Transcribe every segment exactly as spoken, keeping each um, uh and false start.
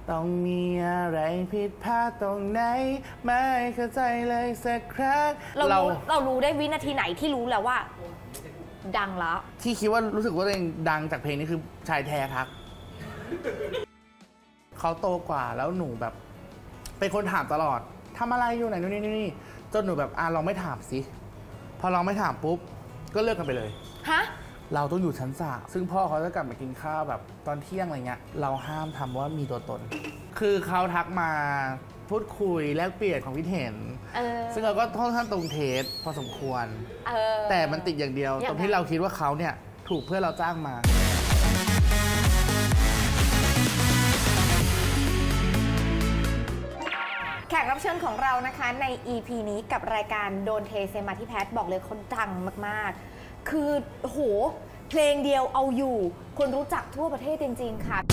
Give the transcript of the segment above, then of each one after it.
ต้องมีอะไรผิดพลาดตรงไหนไม่เข้าใจเลยสักครั้งเราเรารู้ได้วินาทีไหนที่รู้แล้วว่าดังแล้วที่คิดว่ารู้สึกว่าตัวเองดังจากเพลงนี้คือชายแท้ทักเขาโตกว่าแล้วหนูแบบเป็นคนถามตลอดทำอะไรอยู่ไหนนู่นนี่นี่จนหนูแบบอ่ะลองไม่ถามสิพอลองไม่ถามปุ๊บก็เลิกกันไปเลยฮะเราต้องอยู่ชั้นสามซึ่งพ่อเขาจะกลับมากินข้าวแบบตอนเที่ยงอะไรเงี้ยเราห้ามทำว่ามีตัวตนคือเขาทักมาพูดคุยแลกเปลี่ยนความคิดเห็นซึ่งเราก็ค่อนข้างตรงเทสพอสมควรแต่มันติดอย่างเดียวตรงที่เราคิดว่าเขาเนี่ยถูกเพื่อนเราจ้างมาแขกรับเชิญของเรานะคะใน อี พี นี้กับรายการโดนเทเซมาที่แพทบอกเลยคนดังมากๆคือโหเพลงเดียวเอาอยู่คนรู้จักทั่วประเทศจริงๆค่ะ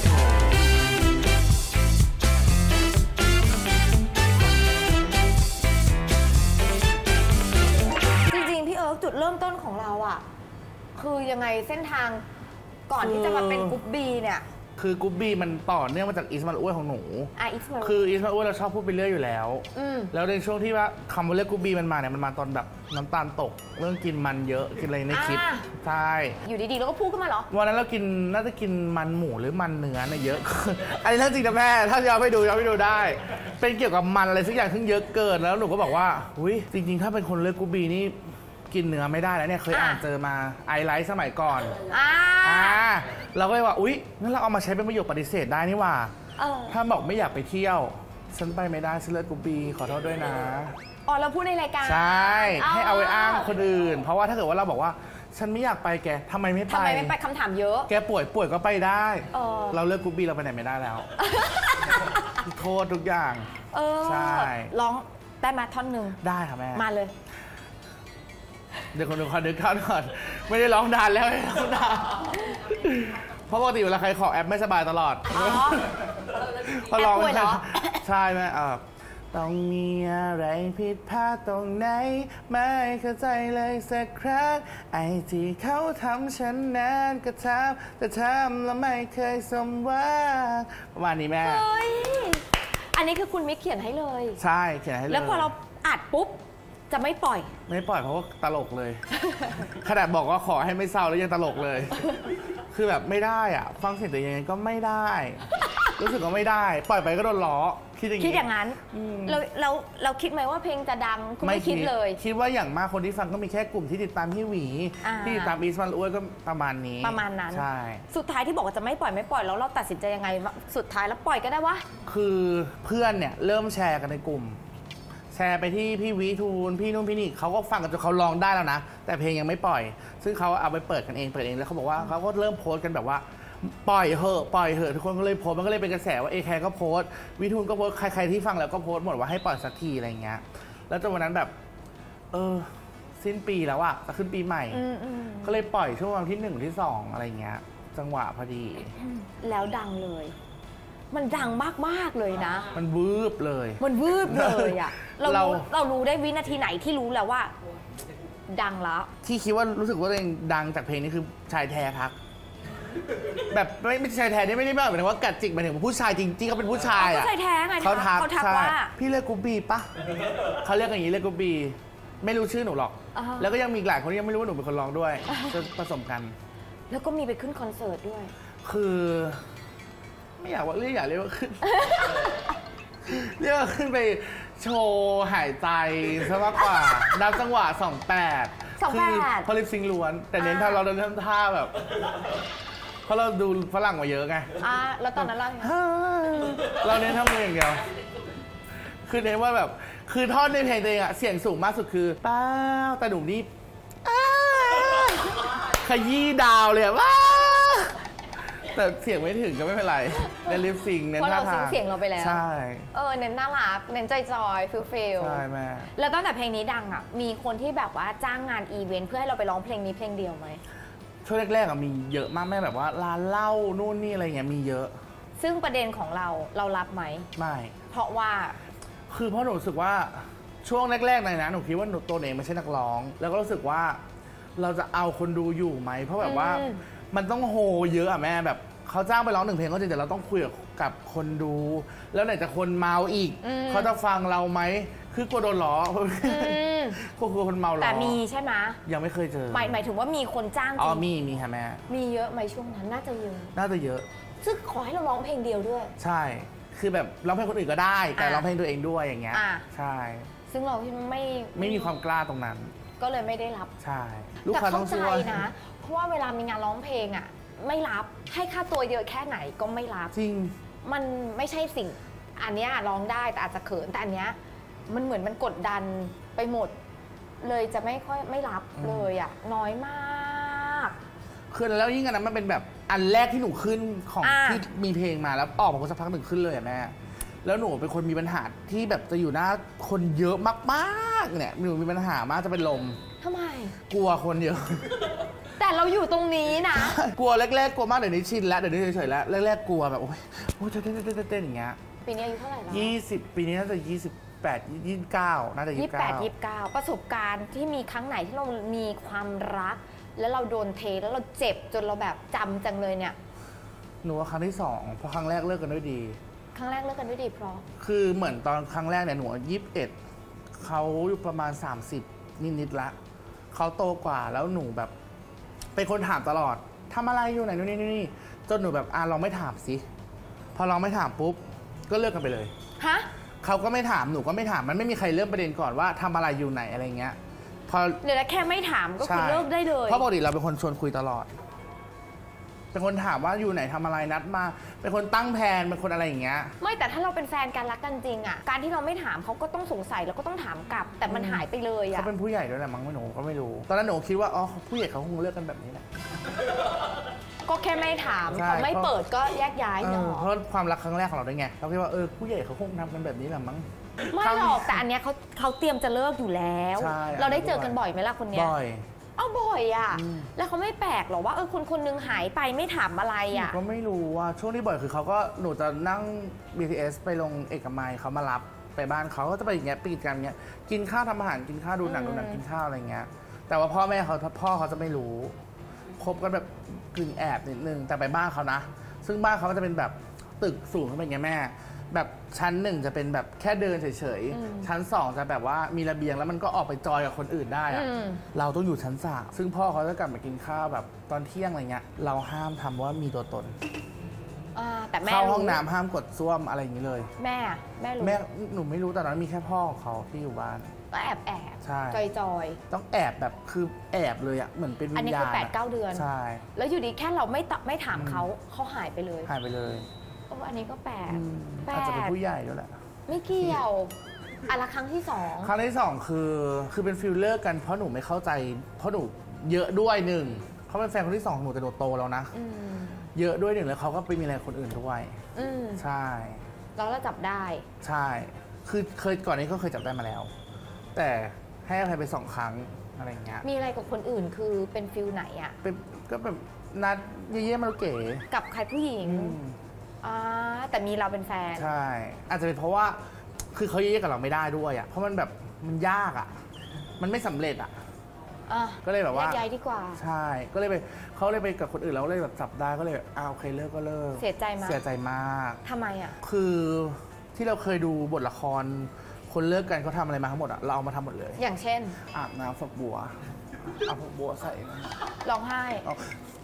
จริงๆพี่เอิร์กจุดเริ่มต้นของเราอ่ะคือยังไงเส้นทางก่อนที่จะมาเป็นกรุ๊ปบีเนี่ยคือกรุ๊ปบีมันต่อเนื่องมาจากอิสมาอ้วยของหนูคืออิสมาอ้วยเราชอบพูดไปเรื่อยอยู่แล้วแล้วในช่วงที่ว่าคำว่าเรียกกรุ๊ปบีมันมาเนี่ยมันมาตอนแบบน้ำตาลตกเรื่องกินมันเยอะกินอะไรในคลิปใช่อยู่ดีๆแล้วก็พูดขึ้นมาเหรอวันนั้นเรากินน่าจะกินมันหมูหรือมันเนื้อเนี่ยเยอะอันนี้เรื่องจริงนะแม่ถ้าย้อนไปดูย้อนไปดูได้เป็นเกี่ยวกับมันอะไรสักอย่างที่เยอะเกินแล้วหนูก็บอกว่าอุ้ยจริงๆถ้าเป็นคนเลือกกรุ๊ปบีนี่กินเนื้อไม่ได้แล้วเนี่ยเคยอ่านเจอมาไอไลท์สมัยก่อนอ่าเราก็เลยว่าอุ๊ยงั้นเราเอามาใช้เป็นประโยคปฏิเสธได้นี่ว่าถ้าบอกไม่อยากไปเที่ยวฉันไปไม่ได้ฉันเลือกกรุ๊ปบีขอโทษด้วยนะอ๋อเราพูดในรายการใช่ให้เอาไว้อ้างคนอื่นเพราะว่าถ้าเกิดว่าเราบอกว่าฉันไม่อยากไปแกทำไมไม่ไปทำไมไม่ไปคำถามเยอะแกป่วยป่วยก็ไปได้เราเลือกกรุ๊ปบีเราไปไหนไม่ได้แล้วโทษทุกอย่างใช่ร้องได้มาท่อนหนึ่งได้ค่ะแม่มาเลยเดี๋ยวคนดูขอนึกข้าวก่อนไม่ได้ร้องนานแล้วไม่ได้ร้องนานเพราะปกติเวลาใครขอแอปไม่สบายตลอดพอร้องใช่ไหมอ่าต้องมีอะไรผิดพลาดตรงไหนไม่เข้าใจเลยสักครั้งไอ้ที่เขาทำฉันนั้นก็ทำแต่ทำแล้วไม่เคยสมหวังประมาณนี้แม่อันนี้คือคุณมิกเขียนให้เลยใช่เขียนให้เลยแล้วพอเราอัดปุ๊บจะไม่ปล่อยไม่ปล่อยเพราะว่าตลกเลยขนาดบอกว่าขอให้ไม่เศร้าแล้วยังตลกเลยคือแบบไม่ได้อ่ะฟังเสียงตัวเองก็ไม่ได้รู้สึกว่าไม่ได้ปล่อยไปก็โดนล้อคิดอย่างนี้คิดอย่างนั้นเราเราเราคิดไหมว่าเพลงจะดังไม่คิดเลยคิดว่าอย่างมากคนที่ฟังก็มีแค่กลุ่มที่ติดตามพี่หวีที่ติดตามอีสมาอ้วยก็ประมาณนี้ประมาณนั้นใช่สุดท้ายที่บอกว่าจะไม่ปล่อยไม่ปล่อยแล้วเราตัดสินใจยังไงสุดท้ายแล้วปล่อยก็ได้วะคือเพื่อนเนี่ยเริ่มแชร์กันในกลุ่มแชร์ไปที่พี่วิทูลพี่นุ่นพี่นี่เขาก็ฟังกันจนเขาร้องได้แล้วนะแต่เพลงยังไม่ปล่อยซึ่งเขาเอาไปเปิดกันเองเปิดเองแล้วเขาบอกว่าเขาก็เริ่มโพสต์กันแบบว่าปล่อยเหอะปล่อยเหอะทุกคนก็เลยโพสต์มันก็เลยเป็นกระแสว่าเอแคร์ก็โพสต์วิทูลก็โพสต์ใครๆที่ฟังแล้วก็โพสต์หมดว่าให้ปล่อยสักทีอะไรเงี้ยแล้วจนวันนั้นแบบเออสิ้นปีแล้วอะจะขึ้นปีใหม่ก็เลยปล่อยช่วงวันที่หนึ่งที่สองอะไรเงี้ยจังหวะพอดีแล้วดังเลยมันดังมากๆเลยนะมันวืบเลยมันวืบเลยอะเราเรารู้ได้วินาทีไหนที่รู้แล้วว่าดังแล้วที่คิดว่ารู้สึกว่าตัวเองดังจากเพลงนี้คือชายแท้ทักแบบไม่ไม่ใช่ชายแท้นี่ไม่ได้หมายถึงว่ากัดจิกหมายถึงผู้ชายจริงๆเขาเป็นผู้ชายอ่ะชายแท้ไงเขาทักเขาทักว่าพี่เรียกกูบีปะเขาเรียกอย่างนี้เรียกกูบีไม่รู้ชื่อหนูหรอกแล้วก็ยังมีหลายคนที่ยังไม่รู้ว่าหนูเป็นคนร้องด้วยจะผสมกันแล้วก็มีไปขึ้นคอนเสิร์ตด้วยคือไม่อยากว่าเรียกอยากเรียกว่าขึ้นเรียกว่าขึ้นไปโชว์หายใจซะมากกว่านับจังหวะสองแปดคือพอลิปซิงล้วนแต่เน้นท่าเราเดินท่าแบบเพราะเราดูฝรั่งมาเยอะไงอ่าแล้วตอนนั้นเราเราเน้นทำมืออย่างเดียวคือเน้นว่าแบบคือท่อนในเพลงตัวเองอะเสียงสูงมากสุดคือป้าแต่หนุ่มนี่ขยี้ดาวเลยว้าแต่เสียงไม่ถึงก็ไม่เป็นไรเน้นลิปซิงเน้นท่าทางเสียงเราไปแล้วใช่เออเน้นน่ารักเน้นใจจอยฟิลฟิลใช่แม่แล้วตั้งแต่เพลงนี้ดังอ่ะมีคนที่แบบว่าจ้างงานอีเวนต์เพื่อให้เราไปร้องเพลงนี้เพลงเดียวไหมช่วงแรกๆอะมีเยอะมากแม่แบบว่าร้านเหล้านู่นนี่อะไรเงี้ยมีเยอะซึ่งประเด็นของเราเรารับไหมไม่เพราะว่าคือเพราะหนูรู้สึกว่าช่วงแรกๆในนะหนูคิดว่าหนูตัวเองไม่ใช่นักร้องแล้วก็รู้สึกว่าเราจะเอาคนดูอยู่ไหมเพราะแบบว่ามันต้องโฮเยอะอะแม่แบบเขาจ้างไปร้องหนึ่งเพลงก็จริงแต่เราต้องคุยกับกับคนดู แล้วไหนจะคนเมาอีกอืมเขาจะฟังเราไหมคือกลัวโดนล้ออืมกลัวคนเมาล้อแต่มีใช่ไหมยังไม่เคยเจอหมายหมายถึงว่ามีคนจ้างจอ๋อริงมีมีค่ะแม่มีเยอะไหมช่วงนั้นน่าจะเยอะน่าจะเยอะซึ่งขอให้เราร้องเพลงเดียวด้วยใช่ คือแบบร้องเพลงคนอื่นก็ได้ แต่อ่ะร้องเพลงตัวเองด้วยอย่างเงี้ยอ่ะใช่ซึ่งเราไม่ไม่มีความกล้าตรงนั้นก็เลยไม่ได้รับใช่ ลูกแต่ค้าต้เข้าองใจช่วยนะ เพราะว่าเวลามีงานร้องเพลงอ่ะ ไม่รับให้ค่าตัวเยอะแค่ไหนก็ไม่รับจริงมันไม่ใช่สิ่ง อันเนี้ยร้องได้แต่อาจจะเขินแต่อันเนี้ยมันเหมือนมันกดดันไปหมด เลยจะไม่ค่อยไม่รับอืมเลยอ่ะน้อยมากคือแล้วยิ่งอันนั้นมันเป็นแบบอันแรกที่หนูขึ้นของอ่าที่มีเพลงมาแล้วออกมาสักพักหนึ่งขึ้นเลยอะแม่แล้วหนูเป็นคนมีปัญหาที่แบบจะอยู่หน้าคนเยอะมากๆเนี่ยหนูมีปัญหามากจะเป็นลมทำไมกลัวคนเยอะแต่เราอยู่ตรงนี้นะกลัวแรกๆกลัวมากเดี๋ยวนี้ชินแล้วเดี๋ยวนี้เฉยๆแล้วแรกๆกลัวแบบโอ๊ยโอ๊ยเต้นเต้นเต้นเต้นอย่างเงี้ยปีนี้อายุเท่าไหร่แล้วยี่สิบปีนี้น่าจะยี่สิบแปดยี่สิบเก้าน่าจะยี่ยี่สิสิบบแปเก้าดยี่สิบเก้าประสบการณ์ที่มีครั้งไหนที่เรามีความรัก แล้วเราโดนเทแล้วเราเจ็บจนเราแบบจำจังเลยเนี่ยหนูว่าครั้งที่สองเพราะครั้งแรกเลิกกันด้วยดีครั้งแรกเลิกกันด้วยดีเพราะคือเหมือนตอนครั้งแรกเนี่ยหนูยี่สิบเอ็ดเขาอยู่ประมาณสามสิบนิดๆละเขาโตกว่าแล้วหนูแบบเป็นคนถามตลอดทำอะไรอยู่ไหนนู่นนี่นี่จนหนูแบบอ่ะลองไม่ถามสิพอลองไม่ถามปุ๊บก็เลิกกันไปเลยฮะเขาก็ไม่ถามหนูก็ไม่ถามมันไม่มีใครเริ่มประเด็นก่อนว่าทำอะไรอยู่ไหนอะไรเงี้ยพอเดี๋ยวนะแค่ไม่ถามก็คือใช่เลิกได้เลยเพราะปกติเราเป็นคนชวนคุยตลอด เป็นคนถามว่าอยู่ไหนทำอะไรนัดมา เป็นคนตั้งแผนเป็นคนอะไรอย่างเงี้ยไม่แต่ถ้าเราเป็นแฟนกันรักกันจริงอ่ะการที่เราไม่ถามเขาก็ต้องสงสัยแล้วก็ต้องถามกลับ แต่มันหายไปเลยอ่ะเขาเป็นผู้ใหญ่ด้วยแหละมั้งไม่หนูก็ไม่รู้ ตอนนั้นหนูคิดว่าอ๋อผู้ใหญ่เขาคงเลิกกันแบบนี้แหละก็แค่ไม่ถามใช่เขาไม่เปิดก็แยกย้ายเอเนาอะ เพราะความรักครั้งแรกของเราด้วยไงเราคิดว่าเออผู้ใหญ่เขาคงทำกันแบบนี้แหละมั้งไม่หรอกแต่อันเนี้ยเขาเขาเตรียมจะเลิกอยู่แล้วใช่เราได้เจอกันบ่อยไหมล่ะคนเนี้ยบ่อยเอาบ่อยอ่ะอืมแล้วเขาไม่แปลกหรอว่าเออคนคนหนึงหายไปไม่ถามอะไรหนูอ่ะก็ไม่รู้ว่าช่วงที่บ่อยคือเขาก็หนูจะนั่ง บี ที เอส ไปลงเอกมัยเขามารับไปบ้านเขาก็จะไปอย่างเงี้ยปีกันอย่างเงี้ยกินข้าวทำอาหารกินข้าวดูหนังอืมดูหนังกินข้าวอะไรเงี้ยแต่ว่าพ่อแม่เขาพ่อเขาจะไม่รู้คบกันแบบกึ่งแอบนิดนึงแต่ไปบ้านเขานะ ซึ่งบ้านเขาก็จะเป็นแบบตึกสูงขึ้นไปอย่างเงี้ยแม่ แบบชั้นหนึ่งจะเป็นแบบแค่เดินเฉยๆชั้นสองจะแบบว่ามีระเบียงแล้วมันก็ออกไปจอยกับคนอื่นได้อะอืมเราต้องอยู่ชั้นสามซึ่งพ่อเขาจะกลับมากินข้าวแบบตอนเที่ยงอะไรเงี้ยเราห้ามทำว่ามีตัวตนอ่าแต่แม่เข้าห้องรู้น้ำห้ามกดส้วมอะไรอย่างนี้เลยแม่อะแม่รู้แม่หนูไม่รู้แต่ตอนนั้นมีแค่พ่อของเขาที่อยู่บ้านก็แอบแอบใช่จอยจอยต้องแอบแบบคือแอบเลยอะเหมือนเป็นอัวินญนี้ญาคือณแปดอะเก้าเดือนใช่แล้วอยู่ดีแค่เราไม่ตไม่ถามอืมเขาเขาหายไปเลยหายไปเลยโอ้อันนี้ก็แปลกอืมแปลอาจจะเป็นกผู้ใหญ่ด้วยแหละไม่เกี่ยวอะละครั้งที่สองครั้งที่สองคือคือเป็นฟิลเลอร์กันเพราะหนูไม่เข้าใจ เพราะหนูเยอะด้วยหนึ่งเขาเป็นแฟนคนที่สองของหนูแต่หนูโตแล้วนะอืมเยอะด้วยหนึ่งแล้วเขาก็ไปมีอะไรกับคนอื่นด้วยอืมใช่แล้วเราจับได้ใช่ คือเคยก่อนนี้ก็เคยจับได้มาแล้ว แต่ให้อภัยไปสองครั้งอะไรอย่างเงี้ยมีอะไรกับคนอื่นคือเป็นฟิลไหนอะเป็นก็แบบนัดเย่ๆมาเก๋กับใครผู้หญิงอืมอ่าแต่มีเราเป็นแฟนใช่ อาจจะเป็นเพราะว่าคือเขาเย่ๆกับเราไม่ได้ด้วยอ่ะ เพราะมันแบบมันยากอ่ะ มันไม่สำเร็จอ่ะอ่ะก็เลยแบบว่าแยกย้ายดีกว่าใช่ ก็เลยไปเขาเลยไปกับคนอื่นแล้วเลยแบบจับได้ก็เลยอ่าโอเคเลิกก็เลิกเสียใจไหมเสียใจมากทำไมอะคือที่เราเคยดูบทละคร คนเลิกกันเขาทำอะไรมาทั้งหมดอ่ะ เราเอามาทำหมดเลยอย่างเช่นอาบน้ำฝักบัวเอาฝักบัวใส่ร้องไห้เอา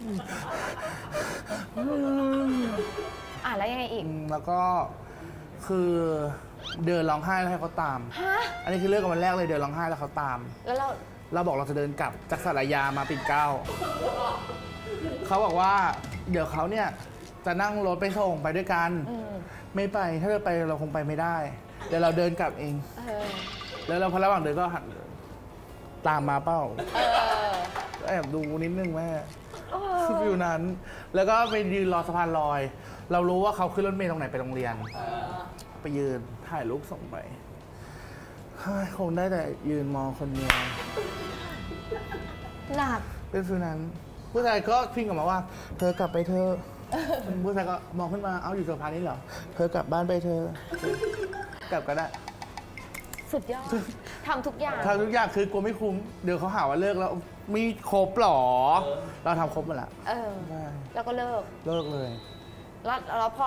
อ่ะแล้วยังไงอีกอืมแล้วก็คือเดินร้องไห้แล้วให้เขาตามฮะอันนี้คือเลิกกันวันแรกเลยเดินร้องไห้แล้วเขาตามแล้วเราเราบอกเราจะเดินกลับจากสารยามาปิ่นเกล้าเขาบอกว่าเดี๋ยวเขาเนี่ยจะนั่งรถไปส่งไปด้วยกันอืมไม่ไปถ้าเราไปเราคงไปไม่ได้ เดี๋ยวเราเดินกลับเองเออแล้วเราพอระหว่างเดินก็หันตามมาเป้าเออก็แอบดูนิดนึงแม่เอคืออฟิวนั้น แล้วก็ไปยืนรอสะพานลอย เรารู้ว่าเขาขึ้นรถเมล์ตรงไหนไปโรงเรียน ไปยืนถ่ายรูปส่งไปเฮ้ยคงได้แต่ยืนมองคนเดียวหนักเป็นฟิวนั้น ผู้ชายก็พิงกลับมาว่า เธอกลับไปเธอะผู้ชายก็มองขึ้นมาเอาอยู่สะพานนี้เหรอเธอกลับบ้านไปเธอกลับก็ได้สุดยอดทำทุกอย่างทำทุกอย่างคือกลัวไม่คุ้มเดี๋ยวเขาหาว่าเลิกแล้วมีครบหรอ เราทำครบหมดแล้วเออได้แล้วก็เลิกเลิกเลยแล้วแล้วพอ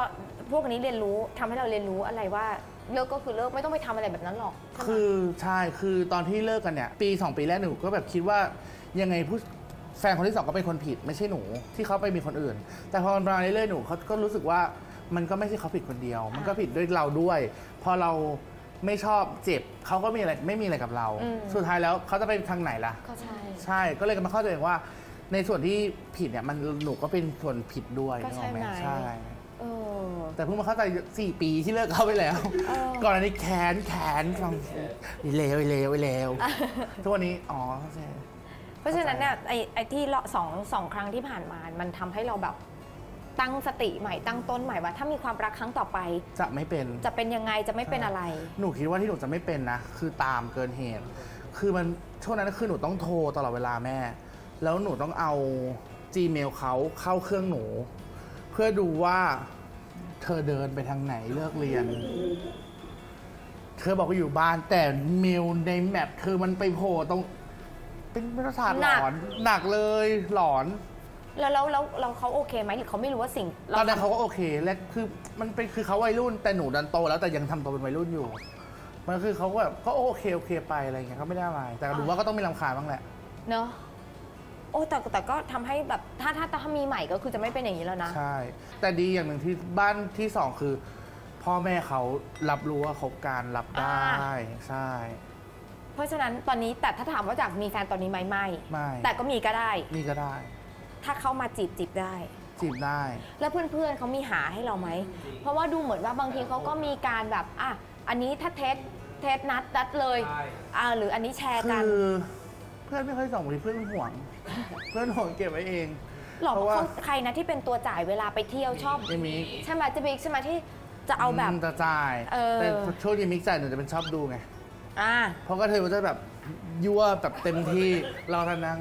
พวกนี้เรียนรู้ทำให้เราเรียนรู้อะไรว่าเลิกก็คือเลิกไม่ต้องไปทำอะไรแบบนั้นหรอกคือใช่คือตอนที่เลิกกันเนี่ยปีสองปีแรกหนูก็แบบคิดว่ายังไงผู้แฟนคนที่สองก็เป็นคนผิดไม่ใช่หนูที่เขาไปมีคนอื่น แต่พอมันมาเรื่อยๆหนูเขาก็รู้สึกว่ามันก็ไม่ใช่เขาผิดคนเดียว มันก็ผิดด้วยเราด้วยพอเราไม่ชอบเจ็บเขาก็มีอะไรไม่มีอะไรกับเรา สุดท้ายแล้วเขาจะไปทางไหนล่ะก็ใช่ใช่ก็เลยมาเข้าใจเองว่าในส่วนที่ผิดเนี่ยมันหนูก็เป็นส่วนผิดด้วยก็ใช่ไหมใช่แต่เพิ่งมาเข้าใจสี่ปีที่เลิกเขาไปแล้ว ก่อนอันนี้แค้นแค้นฟังเลวเลวเลวทุกวันนี้อ๋อเข้าใจเพราะฉะนั้นเนี่ยไอ้ไอ้ที่สองสองครั้งที่ผ่านมามันทำให้เราแบบตั้งสติใหม่ตั้งต้นใหม่ว่าถ้ามีความรักครั้งต่อไปจะไม่เป็นจะเป็นยังไงจะไม่เป็นอะไรหนูคิดว่าที่หนูจะไม่เป็นนะคือตามเกินเหตุคือมันช่วงนั้นคือหนูต้องโทรตลอดเวลาแม่แล้วหนูต้องเอา Gmail เขาเข้าเครื่องหนูเพื่อดูว่าเธอเดินไปทางไหนเลิกเรียนเธอบอกว่าอยู่บ้านแต่เมลในแมปเธอมันไปโผล่ตรงเป็นประสาทหลอนหนักเลยหลอนแล้วแล้วแล้วเราเขาโอเคไหมหรือเขาไม่รู้ว่าสิ่งตอนนั้นเขาก็โอเคและคือมันเป็นคือเขาวัยรุ่นแต่หนูดันโตแล้วแต่ยังทำตัวเป็นวัยรุ่นอยู่มันคือเขาก็แบบก็โอเคโอเคไปอะไรอย่างเงี้ยเขาไม่ได้อะไรแต่ดูว่าก็ต้องมีรำคาญบ้างแหละเนาะโอ้แต่แต่ก็ทำให้แบบถ้าถ้าถ้ามีใหม่ก็คือจะไม่เป็นอย่างนี้แล้วนะใช่แต่ดีอย่างหนึ่งที่บ้านที่สองคือ พ่อแม่เขารับรู้ว่าคบการรับได้ใช่เพราะฉะนั้นตอนนี้แต่ถ้าถามว่าจากมีแฟนตอนนี้ไหมไม่ไม่แต่ก็มีก็ได้มีก็ได้ถ้าเขามาจีบจีบได้จีบได้แล้วเพื่อนๆเขามีหาให้เราไหมเพราะว่าดูเหมือนว่าบางทีเขาก็มีการแบบอ่ะอันนี้ถ้าเทสเทสนัดนัดเลยอ่าหรืออันนี้แชร์กันคือเพื่อนไม่ค่อยส่งเลยเพื่อนห่วงเพื่อนห่วงเก็บไว้เองหรอเพราะว่าใครนะที่เป็นตัวจ่ายเวลาไปเที่ยวชอบยิมิกใช่ไหมจิมิกใช่ไหมที่จะเอาแบบจะจ่ายแต่ช่วงยิมิกจ่ายหนูจะเป็นชอบดูไงอ่าเพราะก็เธอมันจะแบบยั่วแบบเต็มที่เราท่านั่ง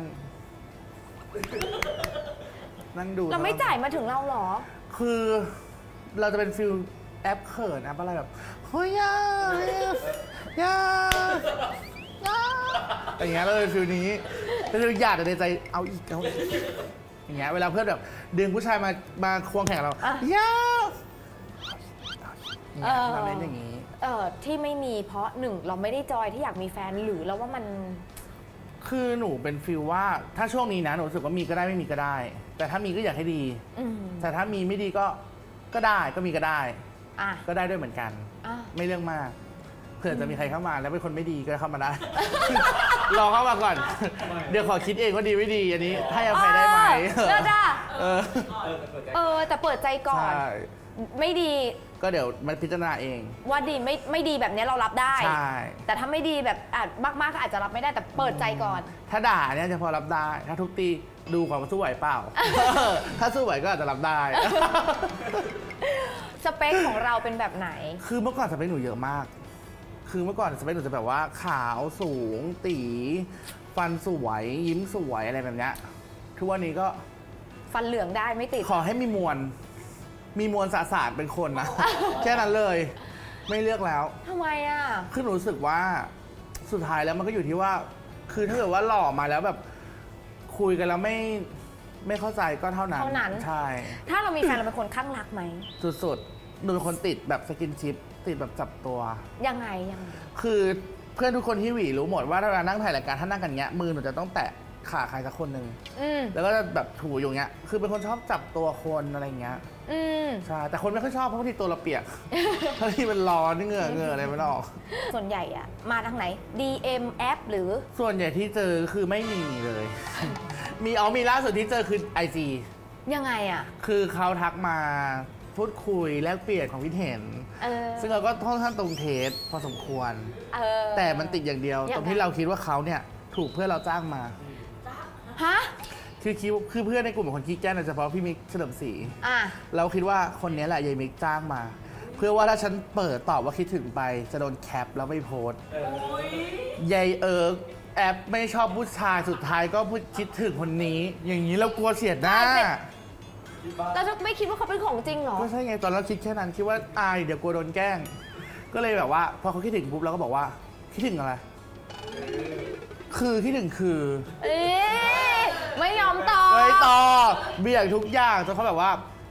นั่งดูเราไม่จ่ายมาถึงเราหรอคือเราจะเป็นฟิลแอปเขินแอปอะไรแบบเฮ้ยยายายาอย่างเงี้ยเราเป็นฟิลนี้เป็นฟิลอยากแต่ในใจเอาอีกเอาอย่างเงี้ยเวลาเพื่อนแบบดึงผู้ชายมามาควงแข่งเรายาทำได้อย่างนี้เออที่ไม่มีเพราะหนึ่งเราไม่ได้จอยที่อยากมีแฟนหรือแล้วว่ามันคือหนูเป็นฟิลว่าถ้าช่วงนี้นะหนูรู้สึกว่ามีก็ได้ไม่มีก็ได้แต่ถ้ามีก็อยากให้ดีแต่ถ้ามีไม่ดีก็ก็ได้ก็มีก็ได้ก็ได้ด้วยเหมือนกันไม่เรื่องมากเผื่อจะมีใครเข้ามาแล้วเป็นคนไม่ดีก็เข้ามาได้รอเข้ามาก่อนเดี๋ยวขอคิดเองว่าดีไม่ดีอันนี้ให้อภัยได้ไหมเลิศอ่ะเออแต่เปิดใจก่อนไม่ดีก็เดี๋ยวมันพิจารณาเองว่าดีไม่ไม่ดีแบบนี้เรารับได้ใช่แต่ถ้าไม่ดีแบบอาจมากๆก็อาจจะรับไม่ได้แต่เปิดใจก่อนถ้าด่าเนี่ยจะพอรับได้ถ้าทุบตีดูความสู้ไหวเปล่าถ้าสู้ไหวก็อาจจะรับได้สเปคของเราเป็นแบบไหนคือเมื่อก่อนสเปคหนูเยอะมากคือเมื่อก่อนสเปคหนูจะแบบว่าขาวสูงตีฟันสวยยิ้มสวยอะไรแบบนี้ทุกวันนี้ก็ฟันเหลืองได้ไม่ติดขอให้มีมวลมีมวลสสารเป็นคนนะแค่นั้นเลยไม่เลือกแล้วทำไมอ่ะคือหนูรู้สึกว่าสุดท้ายแล้วมันก็อยู่ที่ว่าคือถ้าเกิดว่าหล่อมาแล้วแบบคุยกันแล้วไม่ไม่เข้าใจก็เท่านั้นเท่านั้นใช่ถ้าเรามีแฟนเราเป็นคนข้างรักไหมสุดๆหนูเป็นคนติดแบบสกินชิปติดแบบจับตัวยังไงยังไงคือเพื่อนทุกคนที่หวีรู้หมดว่าถ้าเรานั่งถ่ายรายการถ้านั่งกันเงี้ยมือหนูจะต้องแตะขาใครสักคนหนึ่งแล้วก็จะแบบถูอยู่เงี้ยคือเป็นคนชอบจับตัวคนอะไรเงี้ยใช่แต่คนไม่ค่อยชอบเพราะที่ตัวเราเปียกเพราะที่มันร้อนเหงื่อเหงื่ออะไรไม่ออกส่วนใหญ่อะมาทางไหน ดี เอ็ม แอปหรือส่วนใหญ่ที่เจอคือไม่มีเลยมีอ๋อมีล่าสุดที่เจอคือ ไอ จียังไงอะคือเขาทักมาพูดคุยแลกเปลี่ยนความคิดเห็นซึ่งเราก็ค่อนข้างตรงเทสพอสมควรแต่มันติดอย่างเดียวตรงที่เราคิดว่าเขาเนี่ยถูกเพื่อนเราจ้างมาฮะคือคิดคือเพื่อนในกลุ่มของคนคิดแก้โดยเฉพาะพี่มิกเฉลิมศรีเราคิดว่าคนนี้แหละยายมิกจ้างมาเพื่อว่าถ้าฉันเปิดตอบว่าคิดถึงไปจะโดนแคปแล้วไม่โพสยายเอิร์กแอปไม่ชอบผู้ชายสุดท้ายก็พูดคิดถึงคนนี้อย่างนี้เรากลัวเสียหน้าเราจะไม่คิดว่าเขาเป็นของจริงหรอก็ใช่ไงตอนเราคิดแค่นั้นคิดว่าอายเดี๋ยวกลัวโดนแกล้งก็เลยแบบว่าพอเขาคิดถึงปุ๊บเราก็บอกว่าคิดถึงอะไรคือคิดถึงคือเอ๊ะไม่ยอมตอบไม่ตอบเบี่ยงทุกอย่างจนเขาแบบว่า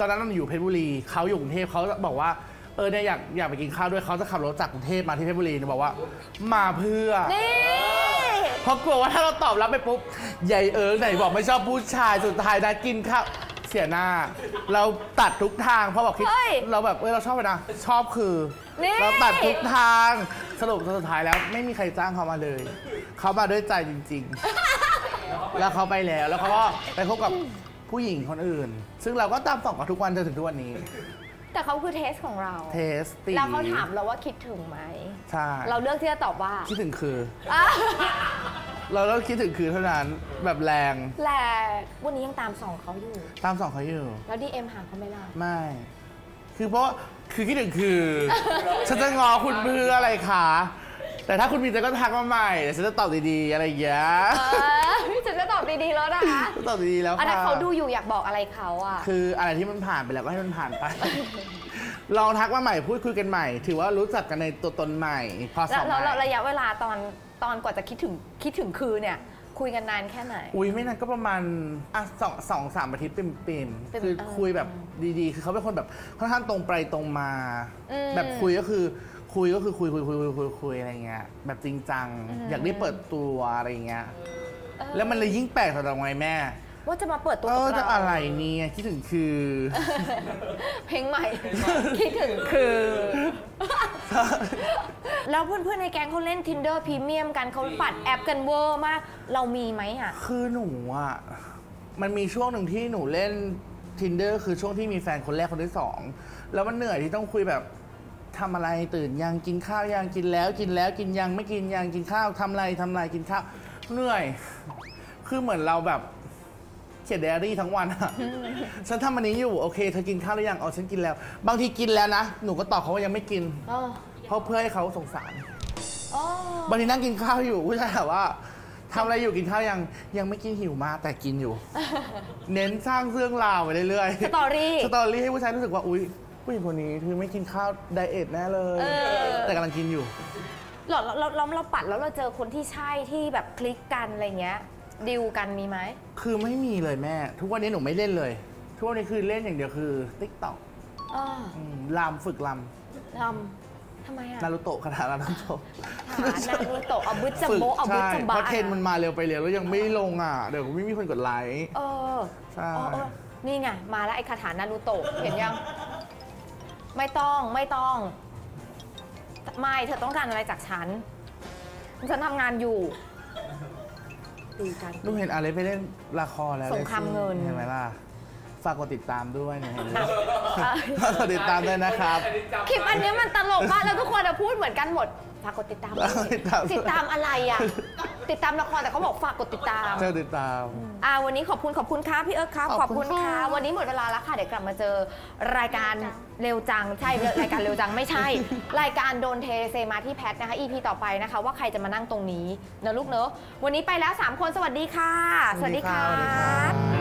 ตอนนั้นเราอยู่เพชรบุรีเขาอยู่กรุงเทพเขาบอกว่าเออเนี่ยอยากอยากไปกินข้าวด้วยเขาจะขับรถจากกรุงเทพมาที่เพชรบุรีหนูบอกว่ามาเพื่อนี่เพราะกลัวว่าถ้าเราตอบรับไปปุ๊บใหญ่เอิงไหนบอกไม่ชอบผู้ชายสุดท้ายได้กินข้าวเสียหน้า เราตัดทุกทางเพราะบอกคิดเราแบบเออเราชอบไปนะชอบคือเราตัดทุกทางสรุปสุดท้ายแล้วไม่มีใครจ้างเขามาเลยเขามาด้วยใจจริงๆแล้วเขาไปแล้วแล้วเขาก็ไปพบกับผู้หญิงคนอื่น ซึ่งเราก็ตามส่องกันทุกวันจนถึงทุกวันนี้แต่เขาคือเทสของเราเทสตีแล้วเขาถามเราว่าคิดถึงไหมใช่เราเลือกที่จะตอบว่าคิดถึงคือเราต้องคิดถึงคือเท่านั้นแบบแรงแรงวันนี้ยังตามส่องเขาอยู่ตามส่องเขาอยู่แล้วดีเอ็มหาเขาไม่ล่ะไม่คือเพราะคือคิดถึงคือฉันจะงอคุณเพื่ออะไรคะแต่ถ้าคุณมีใจก็ทักมาใหม่เดี๋ยวฉันจะตอบดีๆอะไรอย่างเงี้ยฉันจะตอบดีๆแล้วนะคะตอบดีๆแล้วค่ะถ้าเขาดูอยู่อยากบอกอะไรเขาอ่ะคืออะไรที่มันผ่านไปแล้วก็ให้มันผ่านไปลองทักมาใหม่พูดคุยกันใหม่ถือว่ารู้จักกันในตัวตนใหม่พอสอบแล้วระยะเวลาตอนตอนกว่าจะคิดถึงคิดถึงคือเนี่ยคุยกันนานแค่ไหนอุ้ยไม่นานก็ประมาณอ่ะสองสองสามอาทิตย์ปิ่มๆคือคุยแบบดีๆคือเขาเป็นคนแบบค่อนข้างตรงไปตรงมาแบบคุยก็คือคุยก็คือคุยคุยคุยคุยคุยคุยอะไรเงี้ยแบบจริงจังอยากได้เปิดตัวอะไรเงี้ยแล้วมันเลยยิ่งแปลกสำหรับไงแม่ว่าจะมาเปิดตัวกับเราจะอะไรเนี่ยคิดถึงคือเพลงใหม่คิดถึงคือแล้วเพื่อนๆในแก๊งเขาเล่น Tinder Premium กันเขาปัดแอปกันเวอร์มากเรามีไหมอ่ะคือหนูอ่ะมันมีช่วงหนึ่งที่หนูเล่น Tinder คือช่วงที่มีแฟนคนแรกคนที่สองแล้วมันเหนื่อยที่ต้องคุยแบบทำอะไรตื่นยังกินข้าวยังกินแล้วกินแล้วกินยังไม่กินยังกินข้าวทำอะไรทำอะไรกินข้าวเหนื่อยคือเหมือนเราแบบเขียนไดอารี่ทั้งวันอะฉันทำอันนี้อยู่โอเคเธอกินข้าวหรือยังอ๋อฉันกินแล้วบางทีกินแล้วนะหนูก็ตอบเขาว่ายังไม่กินเพราะเพื่อให้เขาสงสารบางทีนั่งกินข้าวอยู่ผู้ชายถามว่าทำอะไรอยู่กินข้าวยังยังไม่กินหิวมากแต่กินอยู่ เน้นสร้างเรื่องราวไปเรื่อยๆสตอรี่สตอรี่ให้ผู้ชายรู้สึกว่าอุ๊ยผู้หญิงคนนี้คือไม่กินข้าวไดเอทแน่เลยแต่กำลังกินอยู่เราเราเราเราปัดแล้วเราเจอคนที่ใช่ที่แบบคลิกกันอะไรเงี้ยดิวกันมีไหมคือไม่มีเลยแม่ทุกวันนี้หนูไม่เล่นเลยทุกวันนี้คือเล่นอย่างเดียวคือติ๊กต็อกลำฝึกลำลำทำไมอะนารูโตะคาถานารูโตะนารูโตะเอาบึ้จัมโบเอาบึ้จัมบ้าเพราะเทรนมันมาเร็วไปเร็วแล้วยังไม่ลงอ่ะเดี๋ยวไม่มีคนกดไลค์เออใช่นี่ไงมาแล้วไอ้คาถานารูโตะเห็นยังไม่ต้องไม่ต้องไม่เธอต้องการอะไรจากฉันฉันทำงานอยู่ดูเห็นอะไรไปเล่นละครแล้วสงครามเงินเห็นไหมล่ะฝากกดติดตามด้วยนะกดติดตามด้วยนะครับคลิปอันนี้มันตลกมากแล้วทุกคนพูดเหมือนกันหมดฝากกดติดตามติดตามอะไรอ่ะติดตามละครแต่เขาบอกฝากกดติดตามเจอติดตามอ่าวันนี้ขอบคุณขอบคุณค่ะพี่เอิร์กครับขอบคุณค่ะวันนี้หมดเวลาแล้วค่ะเดี๋ยวกลับมาเจอรายการเร็วจังใช่รายการเร็วจังไม่ใช่รายการโดนเทเซมาที่แพทนะคะ อี พี ต่อไปนะคะว่าใครจะมานั่งตรงนี้เนอะลูกเนอะวันนี้ไปแล้วสามคนสวัสดีค่ะสวัสดีค่ะ